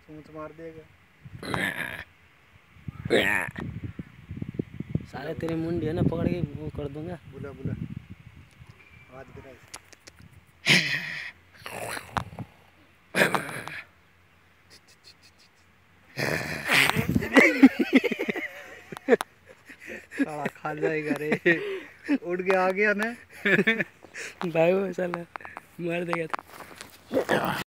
सूंच मार देगा। सारे तेरी मुंडी है ना, पकड़ के वो कर दूंगा। बुला बुला आवाज गिरा साला खा जाएगा रे। उड़ के आ गया ना। भाई वो साला मार देगा।